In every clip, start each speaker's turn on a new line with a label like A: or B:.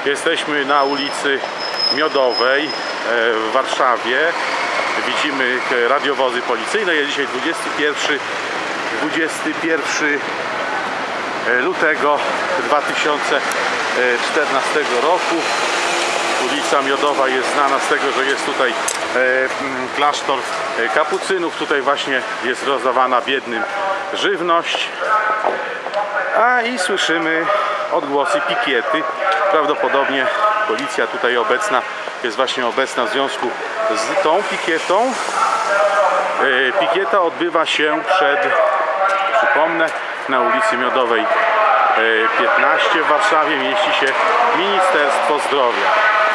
A: Jesteśmy na ulicy Miodowej w Warszawie. Widzimy radiowozy policyjne. Jest dzisiaj 21 lutego 2014 roku. Ulica Miodowa jest znana z tego, że jest tutaj klasztor kapucynów. Tutaj właśnie jest rozdawana biednym żywność. I słyszymy odgłosy pikiety. Prawdopodobnie policja tutaj obecna jest właśnie obecna w związku z tą pikietą. Pikieta odbywa się przypomnę, na ulicy Miodowej 15 w Warszawie mieści się Ministerstwo Zdrowia.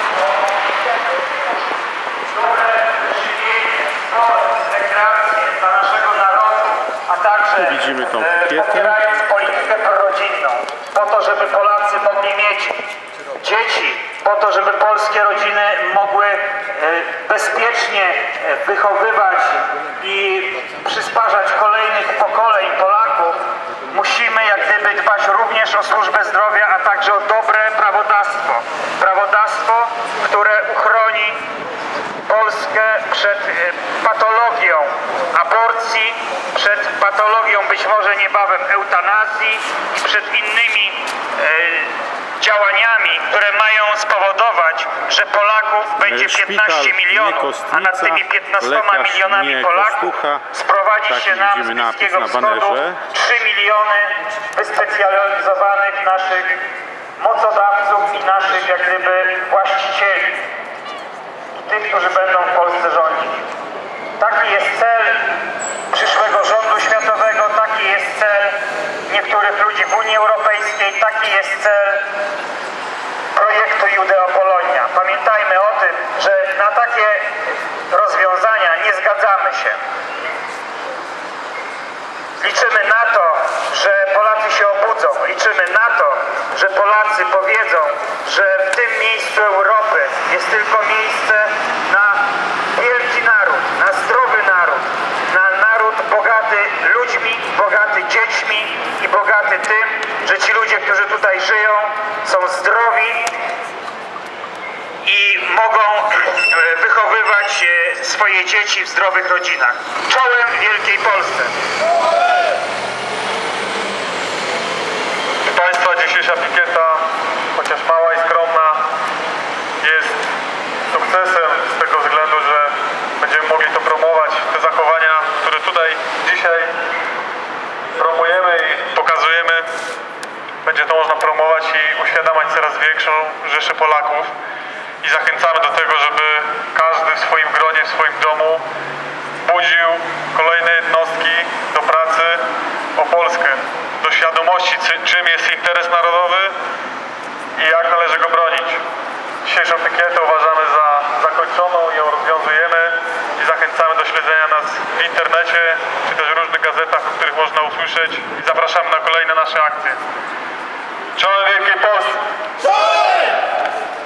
A: Tu widzimy tą pikietę.
B: Politykę prorodzinną, po to, żeby Polacy mogli mieć dzieci, po to, żeby polskie rodziny mogły bezpiecznie wychowywać i przysparzać kolejnych pokoleń Polaków, musimy jak gdyby dbać również o służbę zdrowia, a także o dobre prawodawstwo. Prawodawstwo, które uchroni Polskę przed patologią aborcji, przed patologią być może niebawem eutanazji i przed innymi działaniami, które mają spowodować, że Polaków będzie 15 milionów, a nad tymi 15 milionami Polaków sprowadzi się nam z Bliskiego Wschodu 3 miliony wyspecjalizowanych naszych mocodawców i naszych jak gdyby właścicieli. Tych, którzy będą w Polsce rządzić. Taki jest cel przyszłego rządu światowego, taki jest cel niektórych ludzi w Unii Europejskiej, taki jest cel projektu Judeo-Polonia. Pamiętajmy o tym, że na takie rozwiązania nie zgadzamy się. Liczymy na to, że Polacy się obudzą. Liczymy na to, że Polacy powiedzą, że w tym miejscu Europy jest tylko miejsce na wielki naród, na zdrowy naród, na naród bogaty ludźmi, bogaty dziećmi i bogaty tym, że ci ludzie, którzy tutaj żyją, są zdrowi i mogą wychowywać swoje dzieci w zdrowych rodzinach. Czołem Wielkiej Polsce!
C: Proszę Państwa, dzisiejsza pikieta, chociaż mała i skromna, jest sukcesem z tego względu, że będziemy mogli to promować, te zachowania, które tutaj dzisiaj promujemy i pokazujemy. Będzie to można promować i uświadamiać coraz większą rzeszę Polaków i zachęcamy do tego, żeby każdy w swoim gronie, w swoim domu budził kolejne jednostki do pracy o Polskę, do świadomości, czym jest interes narodowy i jak należy go bronić. Dzisiejszą pikietę uważamy za zakończoną, ją rozwiązujemy i zachęcamy do śledzenia nas w internecie, czy też w różnych gazetach, o których można usłyszeć i zapraszamy na kolejne nasze akcje. Czołem Wielkiej Polsce!